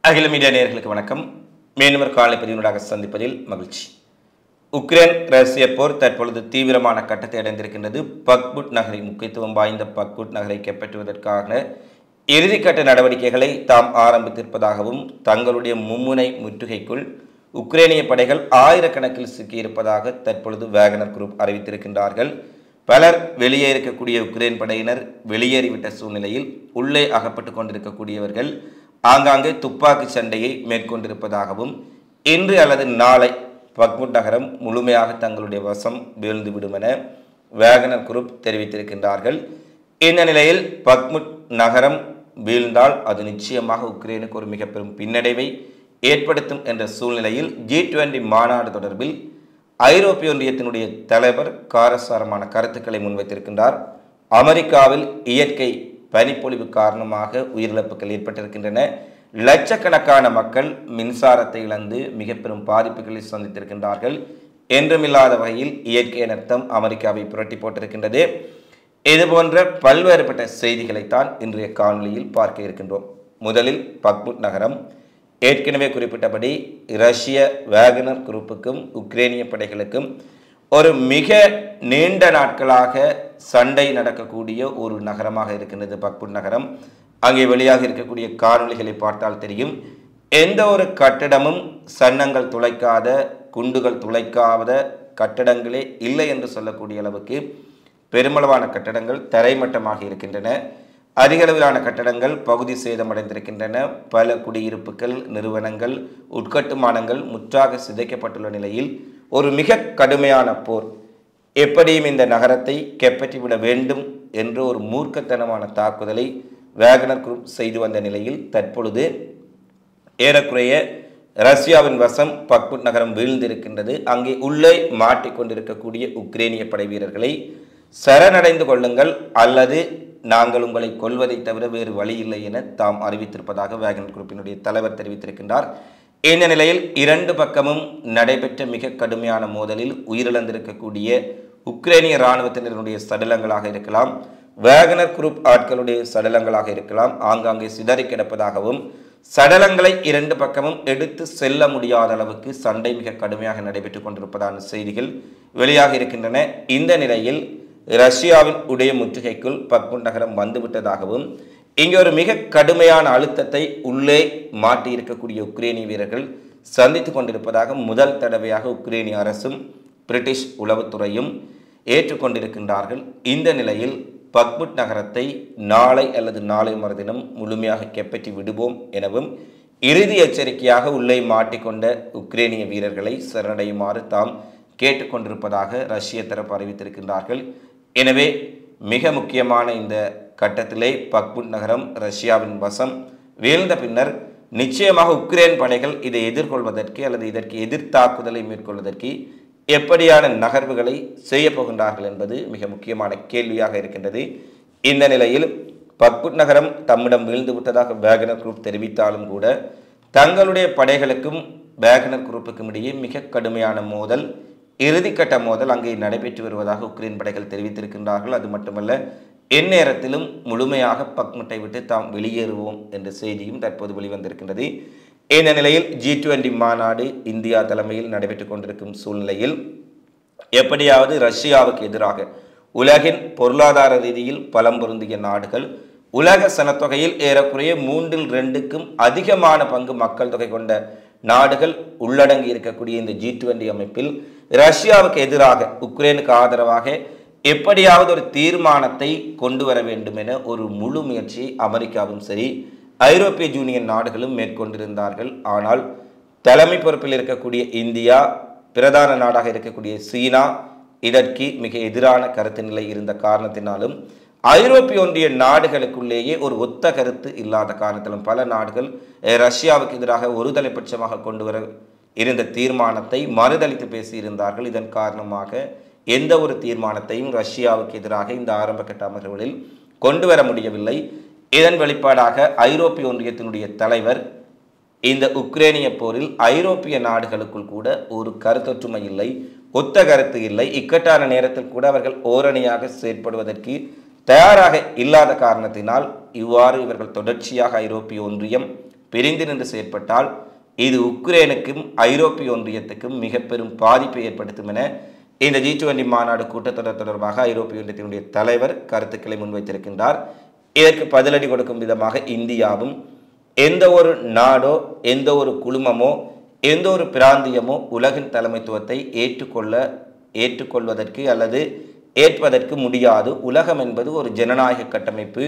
அகில மீடியா நேயர்களுக்கு வணக்கம். மீண்டும் ஒரு காலை பதிவுடாக சந்திப்பதில் மகிழ்ச்சி. உக்ரைன் ரஷ்ய போர் தற்பொழுது தீவிரமான கட்டத்தை அடைந்திருக்கின்றது. பக்முட் நகரை முக்கியத்துவம் வாய்ந்த பக்முட் நகரை கைப்பற்றுவதற்கான இறுதிக்கட்ட நடவடிக்கைகளை தாம் ஆரம்பித்திருப்பதாகவும் தங்களுடைய மும்முனை முற்றுகைக்குள் உக்ரைனிய படைகள் ஆயிரக்கணக்கில் சிக்கியிருப்பதாக தற்பொழுது வேகனர் குரூப் அறிவித்திருக்கின்றார்கள். பலர் வெளியே இருக்கக்கூடிய உக்ரைன் படையினர் வெளியேறிவிட்ட சூழ்நிலையில் உள்ளே அகப்பட்டு கொண்டிருக்கக்கூடியவர்கள் ஆங்காங்கே துப்பாக்கி சண்டையை மேற்கொண்டிருப்பதாகவும் இன்று அல்லது நாளை பக்முட் நகரம் முழுமையாக தங்களுடைய வசம் வீழ்ந்துவிடும் என வேகனர் குரூப் தெரிவித்திருக்கின்றார்கள். இந்த நிலையில் பக்முட் நகரம் வீழ்ந்தால் அது நிச்சயமாக உக்ரைனுக்கு ஒரு மிக பெரும் பின்னடைவை ஏற்படுத்தும் என்ற சூழ்நிலையில் G20 மாநாடு தொடர்பில் ஐரோப்பிய ஒன்றியத்தினுடைய தலைவர் காரசாரமான கருத்துக்களை முன்வைத்திருக்கின்றார். அமெரிக்காவில் இயற்கை பனிப்பொழிவு காரணமாக உயிரிழப்புகள் ஏற்பட்டிருக்கின்றன. லட்சக்கணக்கான மக்கள் மின்சாரத்தை இழந்து மிக பெரும் பாதிப்புகளை சந்தித்திருக்கின்றார்கள். என்றுமில்லாத வகையில் இயற்கை அனர்த்தம் அமெரிக்காவை புரட்டி போட்டிருக்கின்றது. இதுபோன்ற பல்வேறுபட்ட செய்திகளைத்தான் இன்றைய காணொலியில் பார்க்க இருக்கின்றோம். முதலில் பக்முட் நகரம் ஏற்கனவே குறிப்பிட்டபடி ரஷ்ய வேகனர் குரூப்புக்கும் உக்ரைனிய படைகளுக்கும் ஒரு மிக நீண்ட நாட்களாக சண்டை நடக்கக்கூடிய ஒரு நகரமாக இருக்கின்றது பக்முட் நகரம். அங்கே வெளியாக இருக்கக்கூடிய காணொளிகளை பார்த்தால் தெரியும். எந்த ஒரு கட்டிடமும் சன்னங்கள் துளைக்காத, குண்டுகள் துளைக்காத கட்டடங்களே இல்லை என்று சொல்லக்கூடிய அளவுக்கு பெருமளவான கட்டடங்கள் தரைமட்டமாக இருக்கின்றன. அதிகளவிலான கட்டடங்கள் பகுதி சேதமடைந்திருக்கின்றன. பல குடியிருப்புகள், நிறுவனங்கள், உட்கட்டுமானங்கள் முற்றாக சிதைக்கப்பட்டுள்ள நிலையில் ஒரு மிக கடுமையான போர் எப்படியும் இந்த நகரத்தை கைப்பற்றிவிட வேண்டும் என்ற ஒரு மூர்க்கத்தனமான தாக்குதலை வேகனர் குரூப் செய்து வந்த நிலையில் தற்பொழுது ஏறக்குறைய ரஷ்யாவின் வசம் பக்முட் நகரம் வீழ்ந்திருக்கின்றது. அங்கே உள்ளே மாட்டிக்கொண்டிருக்கக்கூடிய உக்ரைனிய படை வீரர்களை சரணடைந்து கொள்ளுங்கள் அல்லது நாங்கள் உங்களை கொல்வதை தவிர வேறு வழி இல்லை என தாம் அறிவித்திருப்பதாக வேகனர் குரூப்பினுடைய தலைவர் தெரிவித்திருக்கின்றார். இந்த நிலையில் இரண்டு பக்கமும் நடைபெற்ற மிக கடுமையான மோதலில் உயிரிழந்திருக்கக்கூடிய உக்ரைனிய இராணுவத்தினருடைய சடலங்களாக இருக்கலாம், வேகனர் குரூப் ஆட்களுடைய சடலங்களாக இருக்கலாம், ஆங்காங்கே சிதறி கிடப்பதாகவும் சடலங்களை இரண்டு பக்கமும் எடுத்து செல்ல முடியாத அளவுக்கு சண்டை மிக கடுமையாக நடைபெற்றுக் கொண்டிருப்பதான செய்திகள் வெளியாக இருக்கின்றன. இந்த நிலையில் ரஷ்யாவின் உடைய முற்றுகைக்குள் பக்முட் நகரம் வந்துவிட்டதாகவும் இங்கே ஒரு மிக கடுமையான அழுத்தத்தை உள்ளே மாட்டி இருக்கக்கூடிய உக்ரைனிய வீரர்கள் சந்தித்துக் கொண்டிருப்பதாக முதல் தடவையாக உக்ரைனிய அரசும் பிரிட்டிஷ் உளவுத்துறையும் ஏற்றுக்கொண்டிருக்கின்றார்கள். இந்த நிலையில் பக்முட் நகரத்தை நாளை அல்லது நாளை மறுதினம் முழுமையாக கைப்பற்றி விடுவோம் எனவும் இறுதி எச்சரிக்கையாக உள்ளே மாட்டிக்கொண்ட உக்ரைனிய வீரர்களை சரணடையுமாறு தாம் கேட்டுக்கொண்டிருப்பதாக ரஷ்ய தரப்பு அறிவித்திருக்கின்றார்கள். எனவே மிக முக்கியமான இந்த கட்டத்திலே பக்முட் நகரம் ரஷ்யாவின் வசம் வீழ்ந்த பின்னர் நிச்சயமாக உக்ரைன் படைகள் இதை எதிர்கொள்வதற்கு அல்லது இதற்கு எதிர்த்தாக்குதலை மேற்கொள்வதற்கு எப்படியான நகர்வுகளை செய்ய போகின்றார்கள் என்பது மிக முக்கியமான கேள்வியாக இருக்கின்றது. இந்த நிலையில் பக்முட் நகரம் தம்மிடம் வீழ்ந்து விட்டதாக வேகனர் குரூப் தெரிவித்தாலும் கூட தங்களுடைய படைகளுக்கும் வேகனர் குரூப்புக்கும் இடையே மிக கடுமையான மோதல், இறுதிக்கட்ட மோதல் அங்கே நடைபெற்று வருவதாக உக்ரைன் படைகள் தெரிவித்திருக்கின்றார்கள். அது மட்டுமல்ல, எந்நேரத்திலும் முழுமையாக பக்முட்டை விட்டு தாம் வெளியேறுவோம் என்ற செய்தியும் தற்போது வெளிவந்திருக்கின்றது. இந்த நிலையில் G20 மாநாடு இந்தியா தலைமையில் நடைபெற்றுக் கொண்டிருக்கும் சூழ்நிலையில் எப்படியாவது ரஷ்யாவுக்கு எதிராக உலகின் பொருளாதார ரீதியில் பலம் பொருந்திய நாடுகள், உலக சனத்தொகையில் ஏறக்குறைய 3/2க்கும் அதிகமான பங்கு மக்கள் தொகை கொண்ட நாடுகள் உள்ளடங்கி இருக்கக்கூடிய இந்த G20 அமைப்பில் ரஷ்யாவுக்கு எதிராக உக்ரைனுக்கு ஆதரவாக எப்படியாவது ஒரு தீர்மானத்தை கொண்டு வர வேண்டும் என ஒரு முழு முயற்சியை அமெரிக்காவும் சரி ஐரோப்பிய யூனியன் நாடுகளும் மேற்கொண்டிருந்தார்கள். ஆனால் தலைமை பொறுப்பில் இருக்கக்கூடிய இந்தியா, பிரதான நாடாக இருக்கக்கூடிய சீனா இதற்கு மிக எதிரான கருத்து நிலை இருந்த காரணத்தினாலும் ஐரோப்பிய ஒன்றிய நாடுகளுக்குள்ளேயே ஒரு ஒத்த கருத்து இல்லாத காரணத்திலும் பல நாடுகள் ரஷ்யாவுக்கு எதிராக ஒரு தலைப்பட்சமாக கொண்டு வர இருந்த தீர்மானத்தை மறுதளித்து பேசியிருந்தார்கள். இதன் காரணமாக எந்த ஒரு தீர்மானத்தையும் ரஷ்யாவுக்கு எதிராக இந்த ஆரம்ப கட்ட அமர்வுகளில் கொண்டு வர முடியவில்லை. இதன் வெளிப்பாடாக ஐரோப்பிய ஒன்றியத்தினுடைய தலைவர் இந்த உக்ரைனிய போரில் ஐரோப்பிய நாடுகளுக்குள் கூட ஒரு கருத்தொற்றுமை இல்லை, ஒத்த கருத்து இல்லை. இக்கட்டான நேரத்தில் கூட அவர்கள் ஓரணியாக செயற்படுவதற்கு தயாராக இல்லாத காரணத்தினால் இவ்வாறு இவர்கள் தொடர்ச்சியாக ஐரோப்பிய ஒன்றியம் பிரிந்து நின்று செயற்பட்டால் இது உக்ரைனுக்கும் ஐரோப்பிய ஒன்றியத்துக்கும் மிக பெரும் பாதிப்பை ஏற்படுத்தும் என இந்த G20 மாநாடு கூட்டத்தொடர் தொடர்பாக ஐரோப்பிய ஒன்றியத்தினுடைய தலைவர் கருத்துக்களை முன்வைத்திருக்கின்றார். இதற்கு பதிலடி கொடுக்கும் விதமாக இந்தியாவும் எந்த ஒரு நாடோ எந்த ஒரு குழுமமோ எந்த ஒரு பிராந்தியமோ உலகின் தலைமைத்துவத்தை ஏற்றுக்கொள்வதற்கு அல்லது ஏற்பதற்கு முடியாது. உலகம் என்பது ஒரு ஜனநாயக கட்டமைப்பு.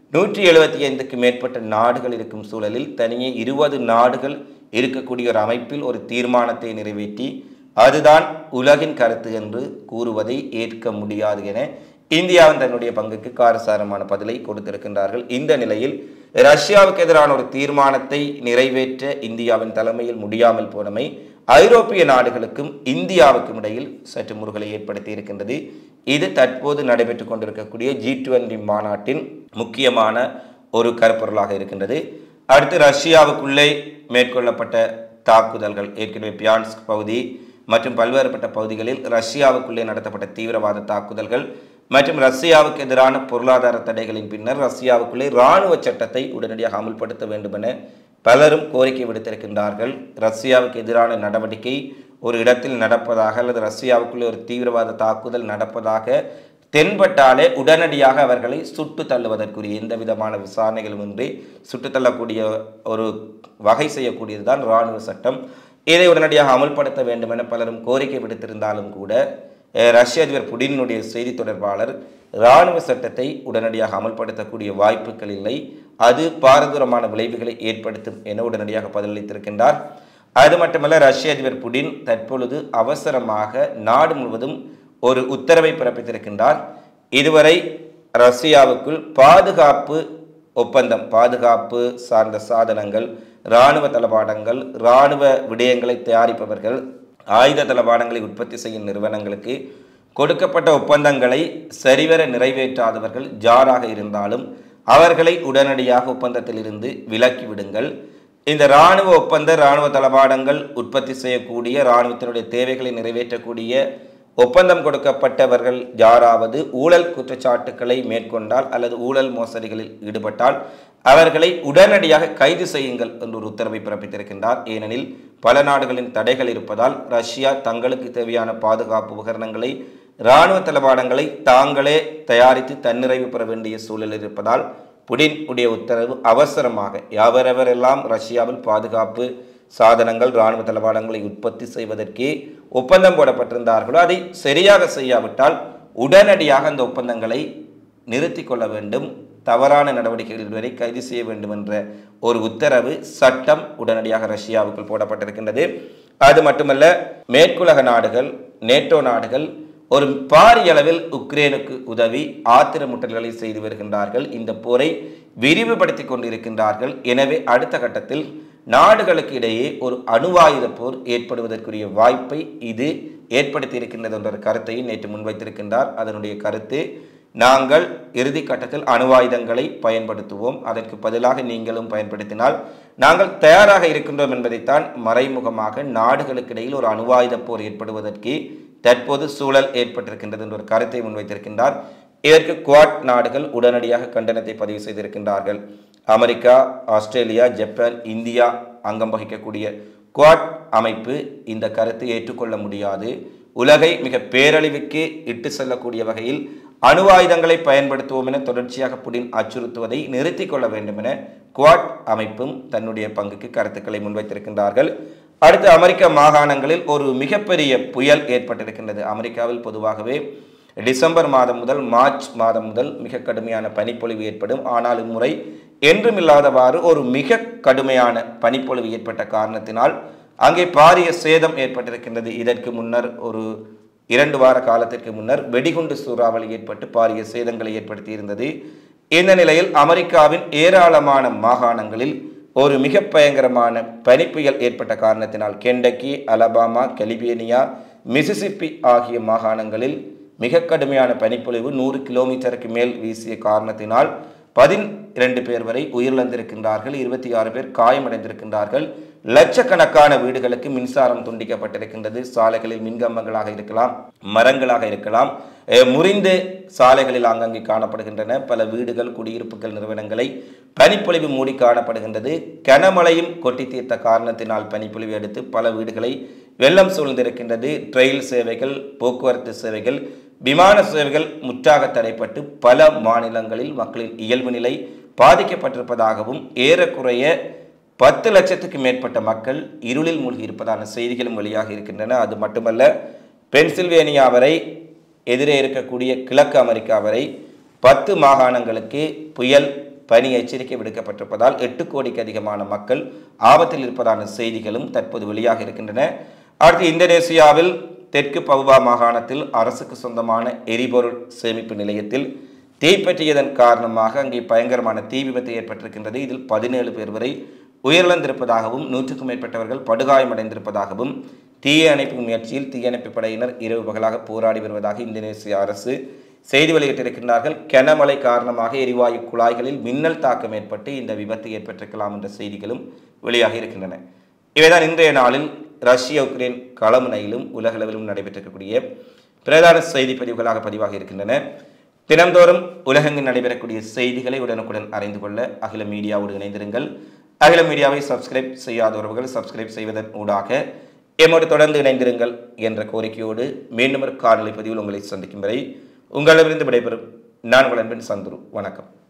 175க்கு மேற்பட்ட நாடுகள் இருக்கும் சூழலில் தனியே 20 நாடுகள் இருக்கக்கூடிய ஒரு அமைப்பில் ஒரு தீர்மானத்தை நிறைவேற்றி அதுதான் உலகின் கருத்து என்று கூறுவதை ஏற்க முடியாது என இந்தியாவின் தன்னுடைய பங்குக்கு காரசாரமான பதிலை கொடுத்திருக்கின்றார்கள். இந்த நிலையில் ரஷ்யாவுக்கு எதிரான ஒரு தீர்மானத்தை நிறைவேற்ற இந்தியாவின் தலைமையில் முடியாமல் போனமை ஐரோப்பிய நாடுகளுக்கும் இந்தியாவுக்கும் இடையில் சற்று முறுகலை ஏற்படுத்தி இருக்கின்றது. இது தற்போது நடைபெற்றுக் கொண்டிருக்கக்கூடிய G20 மாநாட்டின் முக்கியமான ஒரு கருப்பொருளாக இருக்கின்றது. அடுத்து ரஷ்யாவுக்குள்ளே மேற்கொள்ளப்பட்ட தாக்குதல்கள், ஏற்கனவே பியான்ஸ்க் பகுதி மற்றும் பல்வேறுபட்ட பகுதிகளில் ரஷ்யாவுக்குள்ளே நடத்தப்பட்ட தீவிரவாத தாக்குதல்கள் மற்றும் ரஷ்யாவுக்கு எதிரான பொருளாதார தடைகளின் பின்னர் ரஷ்யாவுக்குள்ளே இராணுவ சட்டத்தை உடனடியாக அமுல்படுத்த வேண்டும் என பலரும் கோரிக்கை விடுத்திருக்கின்றார்கள். ரஷ்யாவுக்கு எதிரான நடவடிக்கை ஒரு இடத்தில் நடப்பதாக அல்லது ரஷ்யாவுக்குள்ளே ஒரு தீவிரவாத தாக்குதல் நடப்பதாக தென்பட்டாலே உடனடியாக அவர்களை சுட்டு தள்ளுவதற்குரிய எந்த விதமான விசாரணைகளும் இன்றி சுட்டு தள்ளக்கூடிய ஒரு வகை செய்யக்கூடியதுதான் இராணுவ சட்டம். இதை உடனடியாக அமல்படுத்த வேண்டும் என பலரும் கோரிக்கை விடுத்திருந்தாலும் கூட ரஷ்ய அதிபர் புடினுடைய செய்தி தொடர்பாளர் இராணுவ சட்டத்தை உடனடியாக அமல்படுத்தக்கூடிய வாய்ப்புகள் இல்லை, அது பாரதூரமான விளைவுகளை ஏற்படுத்தும் என உடனடியாக பதிலளித்திருக்கின்றார். அது மட்டுமல்ல, ரஷ்ய அதிபர் புடின் தற்பொழுது அவசரமாக நாடு முழுவதும் ஒரு உத்தரவை பிறப்பித்திருக்கின்றார். இதுவரை ரஷ்யாவுக்குள் பாதுகாப்பு ஒப்பந்தம், பாதுகாப்பு சார்ந்த சாதனங்கள், இராணுவ தளவாடங்கள், இராணுவ விடயங்களை தயாரிப்பவர்கள், ஆயுத தளவாடங்களை உற்பத்தி செய்யும் நிறுவனங்களுக்கு கொடுக்கப்பட்ட ஒப்பந்தங்களை சரிவர நிறைவேற்றாதவர்கள் யாராக இருந்தாலும் அவர்களை உடனடியாக ஒப்பந்தத்தில் இருந்து விலக்கிவிடுங்கள். இந்த இராணுவ ஒப்பந்த இராணுவ தளவாடங்கள் உற்பத்தி செய்யக்கூடிய இராணுவத்தினுடைய தேவைகளை நிறைவேற்றக்கூடிய ஒப்பந்தம் கொடுக்கப்பட்டவர்கள் யாராவது ஊழல் குற்றச்சாட்டுக்களை மேற்கொண்டால் அல்லது ஊழல் மோசடிகளில் ஈடுபட்டால் அவர்களை உடனடியாக கைது செய்யுங்கள் என்று ஒரு உத்தரவை பிறப்பித்திருக்கின்றார். ஏனெனில் பல நாடுகளின் தடைகள் இருப்பதால் ரஷ்யா தங்களுக்கு தேவையான பாதுகாப்பு உபகரணங்களை, இராணுவ தளவாடங்களை தாங்களே தயாரித்து தன்னிறைவு பெற வேண்டிய சூழல் இருப்பதால் புடின் உடைய உத்தரவு அவசரமாக யாவரெவரெல்லாம் ரஷ்யாவில் பாதுகாப்பு சாதனங்கள், இராணுவ தளவாடங்களை உற்பத்தி செய்வதற்கே ஒப்பந்தம் போடப்பட்டிருந்தார்களோ அதை சரியாக செய்யாவிட்டால் உடனடியாக அந்த ஒப்பந்தங்களை நிறுத்தி கொள்ள வேண்டும், தவறான நடவடிக்கைகள் வரை கைது செய்ய வேண்டும் என்ற ஒரு உத்தரவு சட்டம் உடனடியாக ரஷ்யாவுக்குள் போடப்பட்டிருக்கின்றது. அது மட்டுமல்ல, மேற்குலக நாடுகள், நேட்டோ நாடுகள் ஒரு பாரிய அளவில் உக்ரைனுக்கு உதவி ஆத்திரமுட்டல்களை செய்து வருகின்றார்கள். இந்த போரை விரிவுபடுத்தி கொண்டிருக்கின்றார்கள். எனவே அடுத்த கட்டத்தில் நாடுகளுக்கு இடையே ஒரு அணுவாயுத போர் ஏற்படுவதற்குரிய வாய்ப்பை இது ஏற்படுத்தி இருக்கின்றது என்ற கருத்தையும் நேற்று முன்வைத்திருக்கின்றார். அதனுடைய கருத்து, நாங்கள் இறுதி கட்டத்தில் அணுவாயுதங்களை பயன்படுத்துவோம், அதற்கு பதிலாக நீங்களும் பயன்படுத்தினால் நாங்கள் தயாராக இருக்கின்றோம் என்பதைத்தான் மறைமுகமாக நாடுகளுக்கு இடையில் ஒரு அணுவாயுத போர் ஏற்படுவதற்கு தற்போது சூழல் ஏற்பட்டிருக்கின்றது என்ற ஒரு கருத்தை முன்வைத்திருக்கின்றார். இதற்கு குவாட் நாடுகள் உடனடியாக கண்டனத்தை பதிவு செய்திருக்கின்றார்கள். அமெரிக்கா, ஆஸ்திரேலியா, ஜப்பான், இந்தியா அங்கம் வகிக்கக்கூடிய குவாட் அமைப்பு இந்த கருத்தை ஏற்றுக்கொள்ள முடியாது, உலகை மிக பேரழிவுக்கு இட்டு செல்லக்கூடிய வகையில் அணுவாயுதங்களை பயன்படுத்துவோம் என தொடர்ச்சியாக புடின் அச்சுறுத்துவதை நிறுத்தி கொள்ள வேண்டும் என குவாட் அமைப்பும் தன்னுடைய பங்குக்கு கருத்துக்களை முன்வைத்திருக்கின்றார்கள். அடுத்து அமெரிக்க மாகாணங்களில் ஒரு மிகப்பெரிய புயல் ஏற்பட்டிருக்கின்றது. அமெரிக்காவில் பொதுவாகவே டிசம்பர் மாதம் முதல் மார்ச் மாதம் முதல் மிக கடுமையான பனிப்பொழிவு ஏற்படும். ஆனால் இம்முறை என்றுமில்லாதவாறு ஒரு மிக கடுமையான பனிப்பொழிவு ஏற்பட்ட காரணத்தினால் அங்கே பாரிய சேதம் ஏற்பட்டிருக்கின்றது. இதற்கு முன்னர் ஒரு 2 வார காலத்திற்கு முன்னர் வெடிகுண்டு சூறாவளி ஏற்பட்டு பாரிய சேதங்களை ஏற்படுத்தி இருந்தது. இந்த நிலையில் அமெரிக்காவின் ஏராளமான மாகாணங்களில் ஒரு மிக பயங்கரமான பனிப்புயல் ஏற்பட்ட காரணத்தினால் கெண்டக்கி, அலபாமா, கலிபோர்னியா, மிசிசிப்பி ஆகிய மாகாணங்களில் மிக கடுமையான பனிப்பொழிவு 100 கிலோமீட்டருக்கு மேல் வீசிய காரணத்தினால் 12 பேர் வரை உயிரிழந்திருக்கின்றார்கள், 26 பேர் காயமடைந்திருக்கின்றார்கள். லட்சக்கணக்கான வீடுகளுக்கு மின்சாரம் துண்டிக்கப்பட்டிருக்கின்றது. சாலைகளில் மின்கம்பங்களாக இருக்கலாம், மரங்களாக இருக்கலாம், முறிந்து சாலைகளில் ஆங்காங்கே காணப்படுகின்றன. பல வீடுகள், குடியிருப்புகள், நிறுவனங்களை பனிப்பொழிவு மூடி காணப்படுகின்றது. கனமழையும் கொட்டி தீர்த்த காரணத்தினால் பனிப்பொழிவு எடுத்து பல வீடுகளை வெள்ளம் சூழ்ந்திருக்கின்றது. ரயில் சேவைகள், போக்குவரத்து சேவைகள், விமான சேவைகள் முற்றாக தடைப்பட்டு பல மாநிலங்களில் மக்களின் இயல்பு நிலை பாதிக்கப்பட்டிருப்பதாகவும் ஏறக்குறைய 10 லட்சத்துக்கு மேற்பட்ட மக்கள் இருளில் மூழ்கி இருப்பதான செய்திகளும் வெளியாக இருக்கின்றன. அது மட்டுமல்ல, பென்சில்வேனியா வரை எதிரே இருக்கக்கூடிய கிழக்கு அமெரிக்கா வரை 10 மாகாணங்களுக்கு புயல் பனி எச்சரிக்கை விடுக்கப்பட்டிருப்பதால் 8 கோடிக்கு அதிகமான மக்கள் ஆபத்தில் இருப்பதான செய்திகளும் தற்போது வெளியாக இருக்கின்றன. அடுத்து இந்தோனேசியாவில் தெற்கு பவுவா மாகாணத்தில் அரசுக்கு சொந்தமான எரிபொருள் சேமிப்பு நிலையத்தில் தீப்பற்றியதன் காரணமாக அங்கே பயங்கரமான தீ விபத்து ஏற்பட்டிருக்கின்றது. இதில் 17 பேர் வரை உயிரிழந்திருப்பதாகவும் 100க்கும் மேற்பட்டவர்கள் படுகாயமடைந்திருப்பதாகவும் தீய அணைப்பு முயற்சியில் தீயணைப்பு படையினர் இரவு பகலாக போராடி வருவதாக இந்தோனேசிய அரசு செய்தி வெளியிட்டிருக்கின்றார்கள். கனமழை காரணமாக எரிவாயு குழாய்களில் மின்னல் தாக்கம் ஏற்பட்டு இந்த விபத்து ஏற்பட்டிருக்கலாம் என்ற செய்திகளும் வெளியாக இருக்கின்றன. இவைதான் இன்றைய நாளில் ரஷ்ய உக்ரைன் களமுனையிலும் உலகளவிலும் நடைபெற்றிருக்கக்கூடிய பிரதான செய்தி பதிவுகளாக பதிவாக இருக்கின்றன. தினந்தோறும் உலகெங்கில் நடைபெறக்கூடிய செய்திகளை உடனுக்குடன் அறிந்து கொள்ள அகில மீடியாவோடு இணைந்திருங்கள். அகில மீடியாவை சப்ஸ்கிரைப் செய்யாதவர்கள் சப்ஸ்கிரைப் செய்வதன் ஊடாக எம்மோடு தொடர்ந்து இணைந்திருங்கள் என்ற கோரிக்கையோடு மீண்டும் ஒரு காணொலி பதிவில் உங்களை சந்திக்கும் வரை உங்களிடமிருந்து விடைபெறும் நான் உங்கள் அன்பின் சந்துரு. வணக்கம்.